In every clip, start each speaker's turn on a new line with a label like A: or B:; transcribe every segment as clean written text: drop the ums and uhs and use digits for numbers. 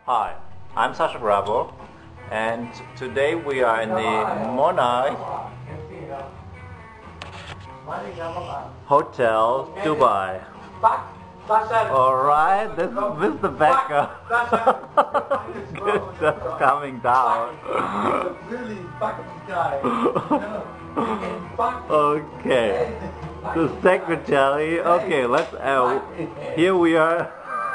A: Hi, I'm Sascha Grabow, and today we are in the Monarch Hotel, Dubai. Alright, this is Mr. Becker. Just coming down.
B: Really fucking guy.
A: Okay, the secretary. Okay, let's. Here we are.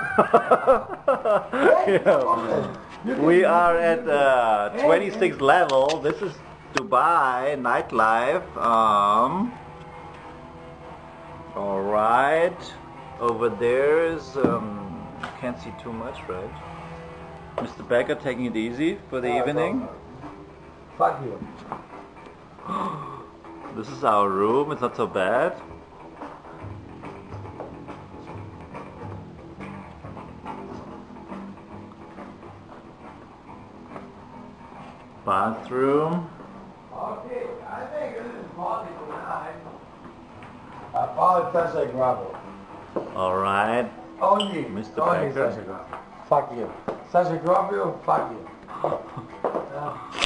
A: We are at 26th level. This is Dubai nightlife. All right. Over there is can't see too much, right? Mr. Becker taking it easy for the evening.
B: Fuck you.
A: This is our room. It's not so bad. Bathroom.
B: Okay, I think this is party tonight. I follow Sascha Grabow.
A: All right.
B: Only
A: Mr.
B: Only
A: Becker.
B: Sascha Grabow. Fuck you. Sascha Grabow, fuck you.